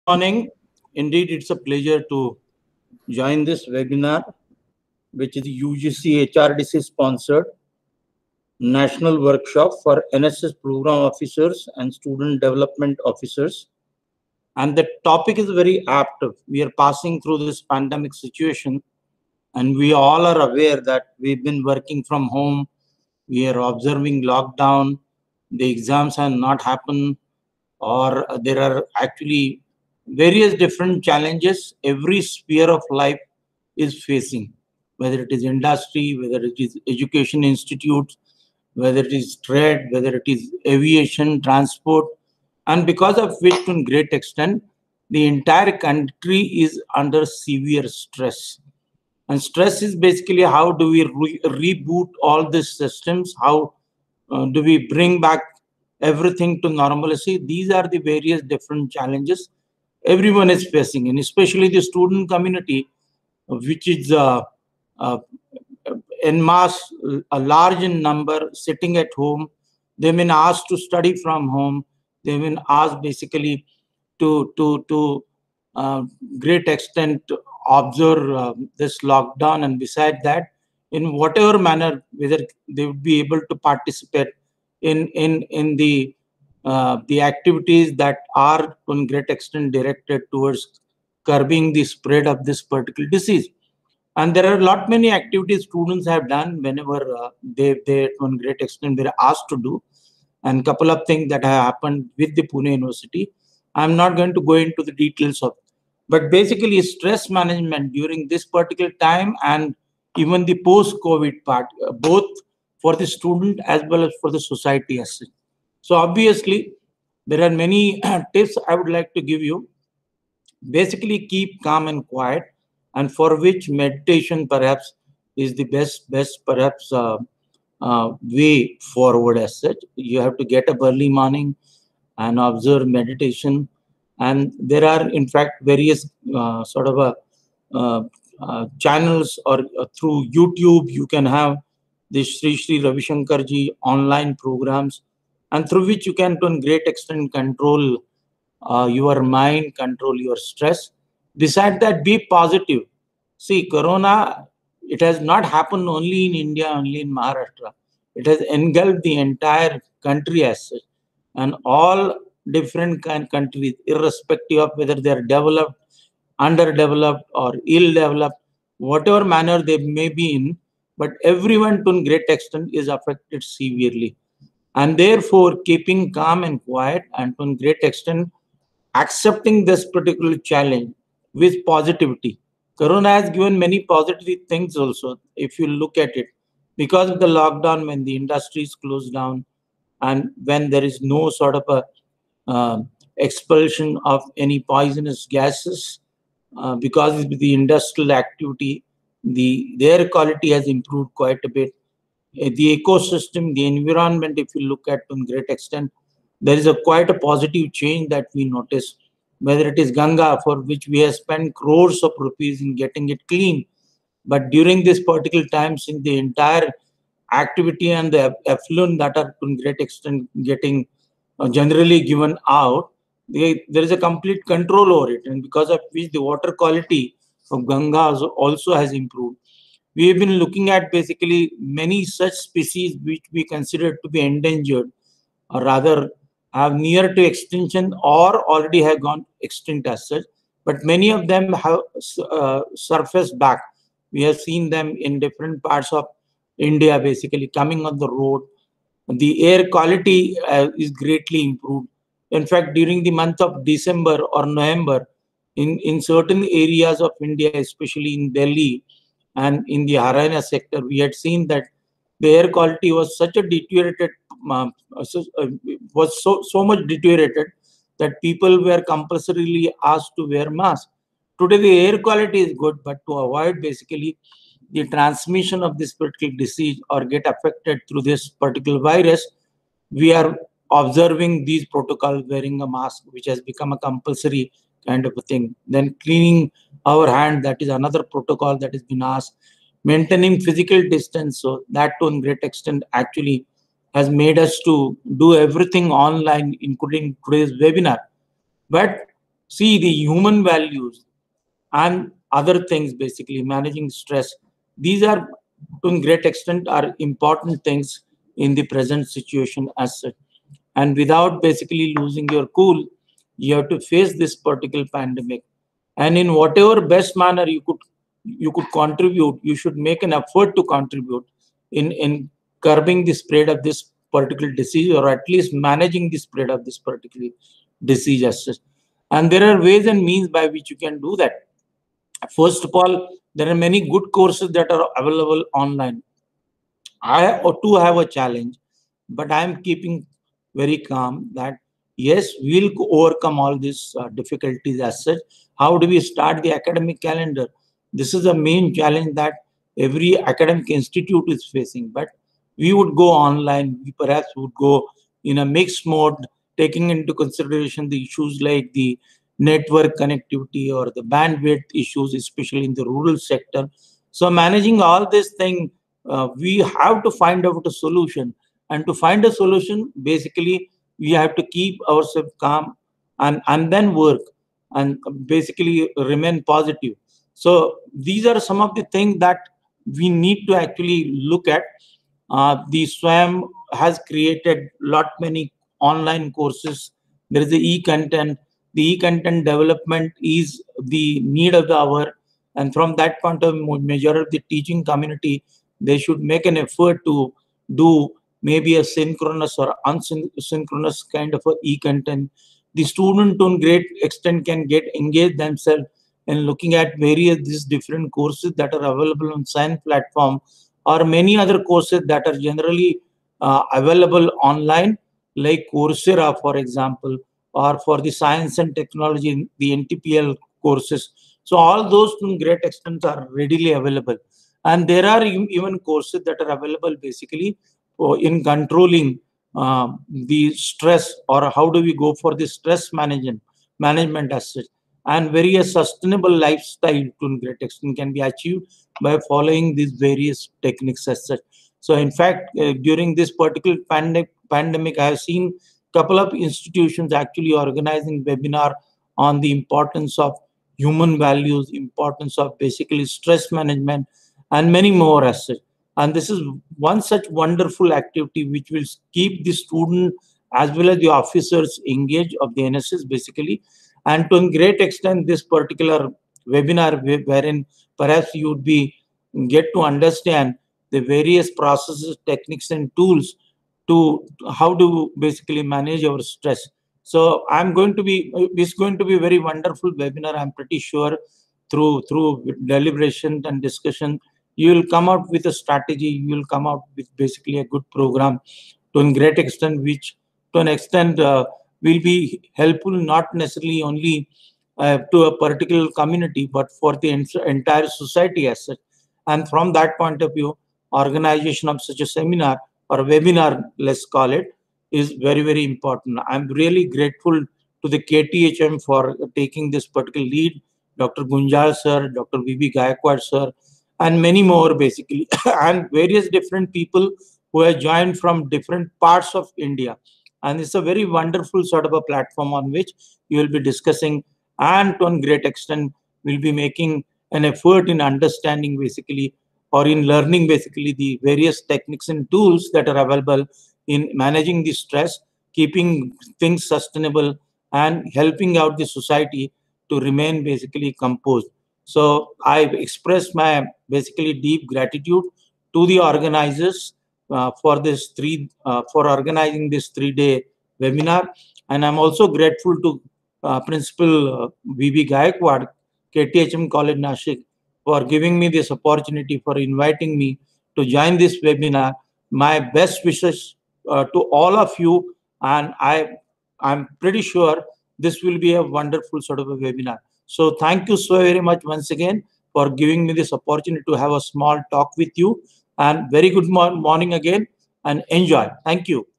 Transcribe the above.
Morning. Indeed, it's a pleasure to join this webinar, which is UGC HRDC sponsored national workshop for NSS program officers and student development officers. And the topic is very apt. We are passing through this pandemic situation, and we all are aware that we've been working from home. We are observing lockdown. The exams have not happened, or there are actually various different challenges every sphere of life is facing, whether it is industry, whether it is education institutes, whether it is trade, whether it is aviation, transport, and because of which, to a great extent, the entire country is under severe stress. And stress is basically how do we reboot all these systems? How do we bring back everything to normalcy? These are the various different challenges everyone is facing, and especially the student community, which is uh, en masse, a large in number, sitting at home. They've been asked to study from home. They've been asked basically to great extent to observe this lockdown, and beside that, in whatever manner, whether they would be able to participate in the activities that are to a great extent directed towards curbing the spread of this particular disease. And there are a lot many activities students have done whenever they to a great extent were asked to do, and couple of things that have happened with the Pune University. I'm not going to go into the details of, but basically stress management during this particular time and even the post-COVID part, both for the student as well as for the society as such. So obviously, there are many tips I would like to give you. Basically, keep calm and quiet, and for which meditation perhaps is the best perhaps way forward as such. You have to get up early morning and observe meditation, and there are in fact various sort of channels, or through YouTube you can have the Sri Ravi Shankar ji online programs, and through which you can to a great extent control your mind, control your stress. Beside that, be positive. See, Corona, it has not happened only in India, only in Maharashtra. It has engulfed the entire country as such, and all different countries, irrespective of whether they are developed, underdeveloped, or ill-developed, whatever manner they may be in, but everyone to a great extent is affected severely. And therefore, keeping calm and quiet, and to a great extent accepting this particular challenge with positivity. Corona has given many positive things also, if you look at it. Because of the lockdown, when the industry is closed down and when there is no sort of a expulsion of any poisonous gases, because of the industrial activity, the air quality has improved quite a bit. The ecosystem, the environment, if you look at to a great extent, there is a quite a positive change that we notice. Whether it is Ganga, for which we have spent crores of rupees in getting it clean, but during this particular time, since the entire activity and the effluent that are to a great extent getting generally given out, there is a complete control over it, and because of which the water quality of Ganga also has improved. We have been looking at basically many such species which we consider to be endangered, or rather have near to extinction or already have gone extinct as such, but many of them have surfaced back. We have seen them in different parts of India basically coming on the road. The air quality is greatly improved. In fact, during the month of December or November, in certain areas of India, especially in Delhi and in the Haryana sector, we had seen that the air quality was such a deteriorated, was so much deteriorated that people were compulsorily asked to wear masks. Today, the air quality is good, but to avoid basically the transmission of this particular disease or get affected through this particular virus, we are observing these protocols, wearing a mask, which has become a compulsory kind of a thing. Then cleaning our hand, that is another protocol that has been asked. Maintaining physical distance, so that to a great extent actually has made us to do everything online, including today's webinar. But see the human values and other things, basically managing stress. These are, to a great extent, are important things in the present situation as such. And without basically losing your cool, you have to face this particular pandemic. And in whatever best manner you could contribute, you should make an effort to contribute in curbing the spread of this particular disease, or at least managing the spread of this particular disease as such. And there are ways and means by which you can do that. First of all, there are many good courses that are available online. I too have a challenge, but I am keeping very calm that yes, we'll overcome all these difficulties as such. How do we start the academic calendar? This is the main challenge that every academic institute is facing. But we would go online, we perhaps would go in a mixed mode, taking into consideration the issues like the network connectivity or the bandwidth issues, especially in the rural sector. So managing all this thing, we have to find out a solution. And to find a solution, basically, we have to keep ourselves calm and then work and basically remain positive. So these are some of the things that we need to actually look at. The SWAM has created lot many online courses. There is the e-content. The e-content development is the need of the hour. And from that point of view, majority of the teaching community, they should make an effort to do maybe a synchronous or unsynchronous kind of a e-content. The student to a great extent can get engaged themselves in looking at various these different courses that are available on science platform, or many other courses that are generally available online, like Coursera, for example, or for the science and technology, the NTPL courses. So all those to a great extent are readily available. And there are even courses that are available basically in controlling the stress, or how do we go for the stress management as such. And various sustainable lifestyle to a great extent can be achieved by following these various techniques as such. So in fact, during this particular pandemic, I have seen couple of institutions actually organizing webinar on the importance of human values, importance of basically stress management, and many more as such. And this is one such wonderful activity which will keep the student as well as the officers engaged of the NSS basically. And to a great extent, this particular webinar wherein perhaps you would be get to understand the various processes, techniques, and tools to how to basically manage our stress. So it's going to be a very wonderful webinar. I'm pretty sure through deliberation and discussion, you will come out with a strategy. You will come out with basically a good program to a great extent, which to an extent will be helpful not necessarily only to a particular community, but for the entire society as such. And from that point of view, organization of such a seminar or webinar, let's call it, is very, very important. I'm really grateful to the KTHM for taking this particular lead, Dr. Gunjal sir, Dr. VB Gaikwad sir, and many more basically, and various different people who have joined from different parts of India. And it's a very wonderful sort of a platform on which you will be discussing, and to a great extent will be making an effort in understanding basically, or in learning basically, the various techniques and tools that are available in managing the stress, keeping things sustainable, and helping out the society to remain basically composed. So I express my basically deep gratitude to the organizers for organizing this 3-day webinar. And I'm also grateful to Principal VB Gaikwad, KTHM College Nashik, for giving me this opportunity, for inviting me to join this webinar. My best wishes to all of you, and I'm pretty sure this will be a wonderful sort of a webinar. So thank you so very much once again for giving me this opportunity to have a small talk with you. And very good morning again, and enjoy. Thank you.